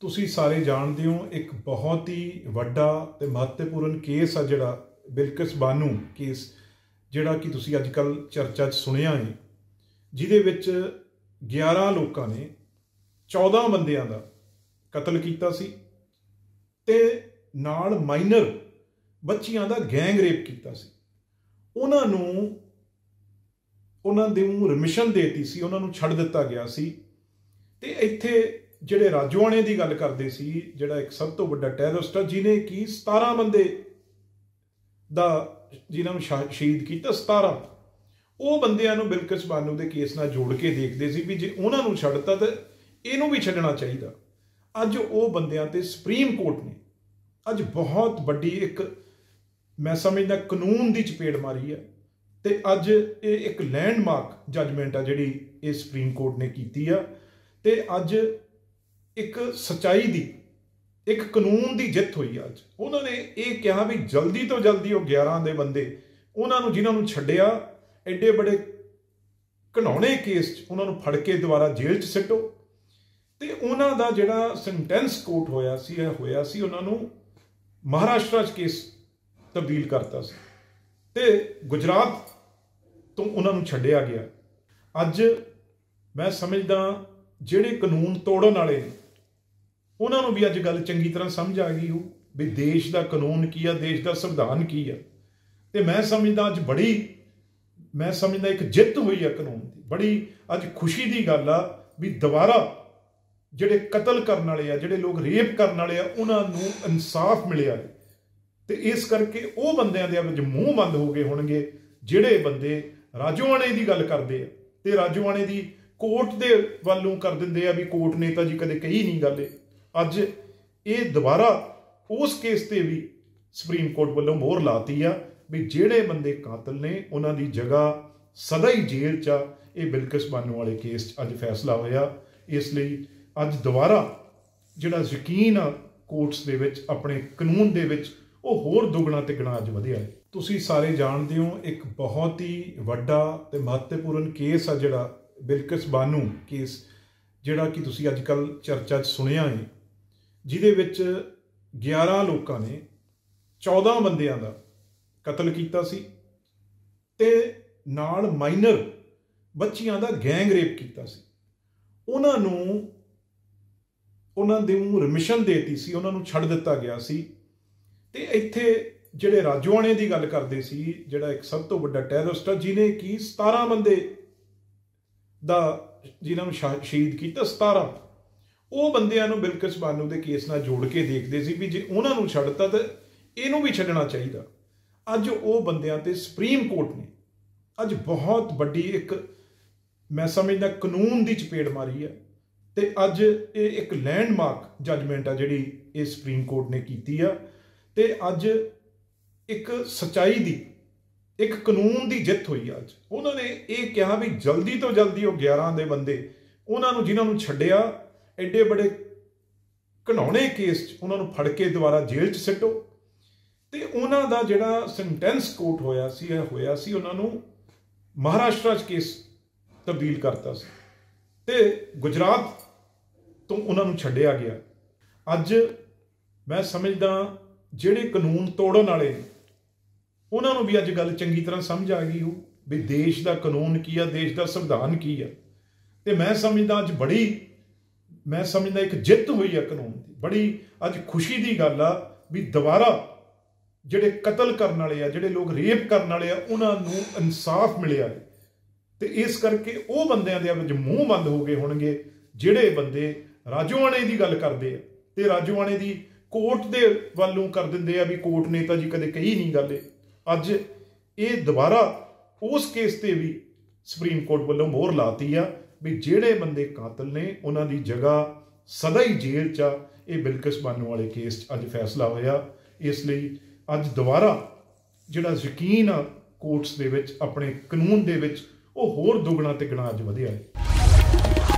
ਤੁਸੀਂ ਸਾਰੇ ਜਾਣਦੇ ਹੋ ਇੱਕ ਬਹੁਤ ਹੀ ਵੱਡਾ ਤੇ ਮਹੱਤਵਪੂਰਨ ਕੇਸ ਆ ਜਿਹੜਾ ਬਿਲਕਿਸ ਬਾਨੋ ਕੇਸ, ਜਿਹੜਾ ਕਿ ਤੁਸੀਂ ਅੱਜ ਕੱਲ ਚਰਚਾ 'ਚ ਸੁਣਿਆ ਹੈ, ਜਿਹਦੇ ਵਿੱਚ 11 ਲੋਕਾਂ ਨੇ 14 ਬੰਦਿਆਂ ਦਾ ਕਤਲ ਕੀਤਾ ਸੀ ਤੇ ਨਾਲ ਮਾਈਨਰ ਬੱਚੀਆਂ ਦਾ ਗੈਂਗ ਰੇਪ ਕੀਤਾ ਸੀ। ਉਹਨਾਂ ਨੂੰ ਰਿਮਿਸ਼ਨ ਦੇਤੀ ਸੀ, ਉਹਨਾਂ ਨੂੰ ਛੱਡ ਦਿੱਤਾ ਗਿਆ ਸੀ। ਤੇ ਇੱਥੇ ਜਿਹੜੇ ਰਾਜੋਆਣੇ ਦੀ ਗੱਲ ਕਰਦੇ ਸੀ, ਜਿਹੜਾ ਇੱਕ ਸਭ ਤੋਂ ਵੱਡਾ ਟੈਰਰਿਸਟ ਆ ਜਿਹਨੇ ਕਿ 17 ਬੰਦੇ ਦਾ ਜਿਨ੍ਹਾਂ ਨੂੰ ਸ਼ਹੀਦ ਕੀਤਾ, 17 ਉਹ ਬੰਦਿਆਂ ਨੂੰ ਬਿਲਕਿਸ ਬਾਨੋ ਦੇ ਕੇਸ ਨਾਲ ਜੋੜ ਕੇ ਦੇਖਦੇ ਸੀ ਵੀ ਜੇ ਉਹਨਾਂ ਨੂੰ ਛੱਡਤਾ ਤਾਂ ਇਹਨੂੰ ਵੀ ਛੱਡਣਾ ਚਾਹੀਦਾ। ਅੱਜ ਉਹ ਬੰਦਿਆਂ ਤੇ ਸੁਪਰੀਮ ਕੋਰਟ ਨੇ ਅੱਜ ਬਹੁਤ ਵੱਡੀ ਇੱਕ, ਮੈਂ ਸਮਝਦਾ, ਕਾਨੂੰਨ ਦੀ ਚਪੇੜ ਮਾਰੀ ਹੈ। ਤੇ ਅੱਜ ਇਹ ਇੱਕ ਲੈਂਡਮਾਰਕ ਜੱਜਮੈਂਟ ਆ ਜਿਹੜੀ ਇਹ ਸੁਪਰੀਮ ਕੋਰਟ ਨੇ ਕੀਤੀ ਆ। ਤੇ ਅੱਜ ਇੱਕ ਸੱਚਾਈ ਦੀ, ਇੱਕ ਕਾਨੂੰਨ ਦੀ ਜਿੱਤ ਹੋਈ ਅੱਜ। ਉਹਨਾਂ ਨੇ ਇਹ ਕਿਹਾ ਵੀ ਜਲਦੀ ਤੋਂ ਜਲਦੀ ਉਹ 11 ਦੇ ਬੰਦੇ, ਉਹਨਾਂ ਨੂੰ ਜਿਨ੍ਹਾਂ ਨੂੰ ਛੱਡਿਆ, ਐਡੇ ਬੜੇ ਘਿਨੌਣੇ ਕੇਸ 'ਚ ਉਹਨਾਂ ਨੂੰ ਫੜ ਕੇ ਦੁਬਾਰਾ ਜੇਲ੍ਹ 'ਚ ਸਿੱਟੋ। ਤੇ ਉਹਨਾਂ ਦਾ ਜਿਹੜਾ ਸੈਂਟੈਂਸ ਕੋਰਟ ਹੋਇਆ ਸੀ ਉਹਨਾਂ ਨੂੰ ਮਹਾਰਾਸ਼ਟਰ 'ਚ ਕੇਸ ਤਬਦੀਲ ਕਰਤਾ ਸੀ ਤੇ ਗੁਜਰਾਤ ਤੋਂ ਉਹਨਾਂ ਨੂੰ ਛੱਡਿਆ ਗਿਆ। ਅੱਜ ਮੈਂ ਸਮਝਦਾ ਜਿਹੜੇ ਕਾਨੂੰਨ ਤੋੜਨ ਵਾਲੇ ਨੇ ਉਹਨਾਂ ਨੂੰ ਵੀ ਅੱਜ ਗੱਲ ਚੰਗੀ ਤਰ੍ਹਾਂ ਸਮਝ ਆ ਗਈ ਹੋ ਵੀ ਦੇਸ਼ ਦਾ ਕਾਨੂੰਨ ਕੀ ਆ, ਦੇਸ਼ ਦਾ ਸੰਵਿਧਾਨ ਕੀ ਆ। ਤੇ ਮੈਂ ਸਮਝਦਾ ਅੱਜ ਇੱਕ ਜਿੱਤ ਹੋਈ ਆ ਕਾਨੂੰਨ ਦੀ। ਬੜੀ ਅੱਜ ਖੁਸ਼ੀ ਦੀ ਗੱਲ ਆ ਵੀ ਦੁਬਾਰਾ ਜਿਹੜੇ ਕਤਲ ਕਰਨ ਵਾਲੇ ਆ, ਜਿਹੜੇ ਲੋਕ ਰੇਪ ਕਰਨ ਵਾਲੇ ਆ, ਉਹਨਾਂ ਨੂੰ ਇਨਸਾਫ ਮਿਲਿਆ। ਤੇ ਇਸ ਕਰਕੇ ਉਹ ਬੰਦਿਆਂ ਦੇ ਵਿੱਚ ਮੂੰਹ ਬੰਦ ਹੋ ਗਏ ਹੋਣਗੇ ਜਿਹੜੇ ਬੰਦੇ ਰਾਜੋਆਣੇ ਦੀ ਗੱਲ ਕਰਦੇ ਆ ਤੇ ਰਾਜੋਆਣੇ ਦੀ ਕੋਰਟ ਦੇ ਵੱਲੋਂ ਕਰ ਦਿੰਦੇ ਆ ਵੀ ਕੋਰਟ ਨੇ ਤਾਂ ਜੀ ਕਦੇ ਕਹੀ ਨਹੀਂ ਗੱਲ। ਅੱਜ ਇਹ ਦੁਬਾਰਾ ਉਸ ਕੇਸ ਤੇ ਵੀ ਸੁਪਰੀਮ ਕੋਰਟ ਵੱਲੋਂ ਮੋਹਰ ਲਾਤੀ ਆ ਵੀ ਜਿਹੜੇ ਬੰਦੇ ਕਾਤਲ ਨੇ ਉਹਨਾਂ ਦੀ ਜਗ੍ਹਾ ਸਦਾ ਹੀ ਜੇਲ੍ਹ 'ਚ ਆ। ਇਹ ਬਿਲਕਿਸ ਬਾਨੋ ਵਾਲੇ ਕੇਸ 'ਚ ਅੱਜ ਫੈਸਲਾ ਹੋਇਆ। ਇਸ ਲਈ ਅੱਜ ਦੁਬਾਰਾ ਜਿਹੜਾ ਯਕੀਨ ਆ ਕੋਰਟਸ ਦੇ ਵਿੱਚ, ਆਪਣੇ ਕਾਨੂੰਨ ਦੇ ਵਿੱਚ, ਉਹ ਹੋਰ ਦੁੱਗਣਾ ਤਿੱਗਣਾ ਅੱਜ ਵਧਿਆ ਹੈ। ਤੁਸੀਂ ਸਾਰੇ ਜਾਣਦੇ ਹੋ ਇੱਕ ਬਹੁਤ ਹੀ ਵੱਡਾ ਤੇ ਮਹੱਤਵਪੂਰਨ ਕੇਸ ਆ ਜਿਹੜਾ ਬਿਲਕਿਸ ਬਾਨੋ ਕੇਸ, ਜਿਹੜਾ ਕਿ ਤੁਸੀਂ ਅੱਜ ਕੱਲ ਚਰਚਾ 'ਚ ਸੁਣਿਆ ਹੈ, ਜਿਹਦੇ ਵਿੱਚ 11 ਲੋਕਾਂ ਨੇ 14 ਬੰਦਿਆਂ ਦਾ ਕਤਲ ਕੀਤਾ ਸੀ ਤੇ ਨਾਲ ਮਾਈਨਰ ਬੱਚੀਆਂ ਦਾ ਗੈਂਗ ਰੇਪ ਕੀਤਾ ਸੀ। ਉਹਨਾਂ ਨੂੰ ਰਿਮਿਸ਼ਨ ਦੇਤੀ ਸੀ, ਉਹਨਾਂ ਨੂੰ ਛੱਡ ਦਿੱਤਾ ਗਿਆ ਸੀ। ਤੇ ਇੱਥੇ ਜਿਹੜੇ ਰਾਜੋਆਣੇ ਦੀ ਗੱਲ ਕਰਦੇ ਸੀ, ਜਿਹੜਾ ਇੱਕ ਸਭ ਤੋਂ ਵੱਡਾ ਟੈਰਰਿਸਟ ਆ ਜਿਹਨੇ ਕਿ 17 ਬੰਦੇ ਦਾ ਜਿਨ੍ਹਾਂ ਨੂੰ ਸ਼ਹੀਦ ਕੀਤਾ, 17 ਉਹ ਬੰਦਿਆਂ ਨੂੰ ਬਿਲਕਿਸ ਬਾਨੋ ਦੇ ਕੇਸ ਨਾਲ ਜੋੜ ਕੇ ਦੇਖਦੇ ਸੀ ਵੀ ਜੇ ਉਹਨਾਂ ਨੂੰ ਛੱਡਤਾ ਤਾਂ ਇਹਨੂੰ ਵੀ ਛੱਡਣਾ ਚਾਹੀਦਾ। ਅੱਜ ਉਹ ਬੰਦਿਆਂ ਤੇ ਸੁਪਰੀਮ ਕੋਰਟ ਨੇ ਅੱਜ ਬਹੁਤ ਵੱਡੀ ਇੱਕ, ਮੈਂ ਸਮਝਦਾ, ਕਾਨੂੰਨ ਦੀ ਚਪੇੜ ਮਾਰੀ ਹੈ। ਤੇ ਅੱਜ ਇਹ ਇੱਕ ਲੈਂਡਮਾਰਕ ਜੱਜਮੈਂਟ ਆ ਜਿਹੜੀ ਇਹ ਸੁਪਰੀਮ ਕੋਰਟ ਨੇ ਕੀਤੀ ਆ। ਤੇ ਅੱਜ ਇੱਕ ਸੱਚਾਈ ਦੀ, ਇੱਕ ਕਾਨੂੰਨ ਦੀ ਜਿੱਤ ਹੋਈ ਅੱਜ। ਉਹਨਾਂ ਨੇ ਇਹ ਕਿਹਾ ਵੀ ਜਲਦੀ ਤੋਂ ਜਲਦੀ ਉਹ 11 ਦੇ ਬੰਦੇ, ਉਹਨਾਂ ਨੂੰ ਜਿਨ੍ਹਾਂ ਨੂੰ ਛੱਡਿਆ, ਐਡੇ ਬੜੇ ਘਿਨੌਣੇ ਕੇਸ 'ਚ ਉਹਨਾਂ ਨੂੰ ਫੜ ਕੇ ਦੁਬਾਰਾ ਜੇਲ੍ਹ 'ਚ ਸਿੱਟੋ। ਤੇ ਉਹਨਾਂ ਦਾ ਜਿਹੜਾ ਸੈਂਟੈਂਸ ਕੋਰਟ ਹੋਇਆ ਸੀ ਉਹਨਾਂ ਨੂੰ ਮਹਾਰਾਸ਼ਟਰ 'ਚ ਕੇਸ ਤਬਦੀਲ ਕਰਤਾ ਸੀ ਤੇ ਗੁਜਰਾਤ ਤੋਂ ਉਹਨਾਂ ਨੂੰ ਛੱਡਿਆ ਗਿਆ। ਅੱਜ ਮੈਂ ਸਮਝਦਾ ਜਿਹੜੇ ਕਾਨੂੰਨ ਤੋੜਨ ਵਾਲੇ ਨੇ ਉਹਨਾਂ ਨੂੰ ਵੀ ਅੱਜ ਗੱਲ ਚੰਗੀ ਤਰ੍ਹਾਂ ਸਮਝ ਆ ਗਈ ਹੋ ਵੀ ਦੇਸ਼ ਦਾ ਕਾਨੂੰਨ ਕੀ ਆ, ਦੇਸ਼ ਦਾ ਸੰਵਿਧਾਨ ਕੀ ਆ। ਤੇ ਮੈਂ ਸਮਝਦਾ ਅੱਜ ਇੱਕ ਜਿੱਤ ਹੋਈ ਆ ਕਾਨੂੰਨ ਦੀ। ਬੜੀ ਅੱਜ ਖੁਸ਼ੀ ਦੀ ਗੱਲ ਆ ਵੀ ਦੁਬਾਰਾ ਜਿਹੜੇ ਕਤਲ ਕਰਨ ਵਾਲੇ ਆ, ਜਿਹੜੇ ਲੋਕ ਰੇਪ ਕਰਨ ਵਾਲੇ ਆ, ਉਹਨਾਂ ਨੂੰ ਇਨਸਾਫ ਮਿਲਿਆ। ਤੇ ਇਸ ਕਰਕੇ ਉਹ ਬੰਦਿਆਂ ਦੇ ਵਿੱਚ ਮੂੰਹ ਬੰਦ ਹੋ ਗਏ ਹੋਣਗੇ ਜਿਹੜੇ ਬੰਦੇ ਰਾਜੋਆਣੇ ਦੀ ਗੱਲ ਕਰਦੇ ਆ ਤੇ ਰਾਜੋਆਣੇ ਦੀ ਕੋਰਟ ਦੇ ਵੱਲੋਂ ਕਰ ਦਿੰਦੇ ਆ ਵੀ ਕੋਰਟ ਨੇ ਤਾਂ ਜੀ ਕਦੇ ਕਹੀ ਨਹੀਂ ਗੱਲ। ਅੱਜ ਇਹ ਦੁਬਾਰਾ ਉਸ ਕੇਸ ਤੇ ਵੀ ਸੁਪਰੀਮ ਕੋਰਟ ਵੱਲੋਂ ਮੋਹਰ ਲਾਤੀ ਆ ਵੀ ਜਿਹੜੇ ਬੰਦੇ ਕਾਤਲ ਨੇ ਉਹਨਾਂ ਦੀ ਜਗ੍ਹਾ ਸਦਾ ਹੀ ਜੇਲ੍ਹ 'ਚ ਆ। ਇਹ ਬਿਲਕਿਸ ਬਾਨੋ ਵਾਲੇ ਕੇਸ 'ਚ ਅੱਜ ਫੈਸਲਾ ਹੋਇਆ। ਇਸ ਲਈ ਅੱਜ ਦੁਬਾਰਾ ਜਿਹੜਾ ਯਕੀਨ ਆ ਕੋਰਟਸ ਦੇ ਵਿੱਚ, ਆਪਣੇ ਕਾਨੂੰਨ ਦੇ ਵਿੱਚ, ਉਹ ਹੋਰ ਦੁੱਗਣਾ ਤਿੱਗਣਾ ਅੱਜ ਵਧਿਆ ਹੈ।